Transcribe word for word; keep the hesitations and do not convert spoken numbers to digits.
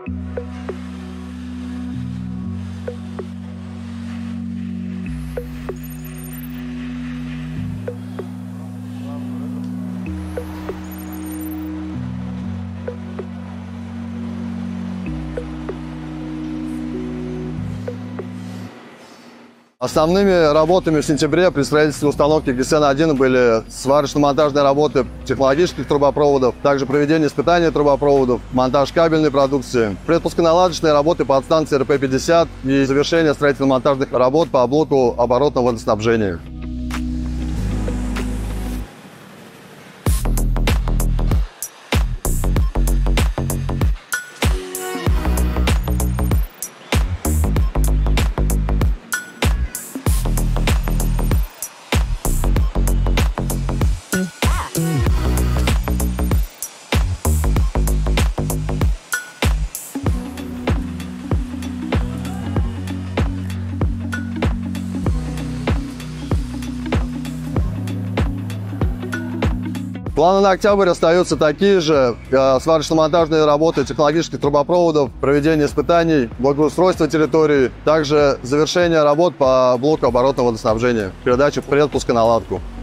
Основными работами в сентябре при строительстве установки ГСН один были сварочно-монтажные работы технологических трубопроводов, также проведение испытаний трубопроводов, монтаж кабельной продукции, предпусконаладочные работы по подстанции эр пэ пятьдесят и завершение строительно-монтажных работ по блоку оборотного водоснабжения. Планы на октябрь остаются такие же: сварочно-монтажные работы технологических трубопроводов, проведение испытаний, благоустройство территории, также завершение работ по блоку оборотного водоснабжения, передача предпуска наладку.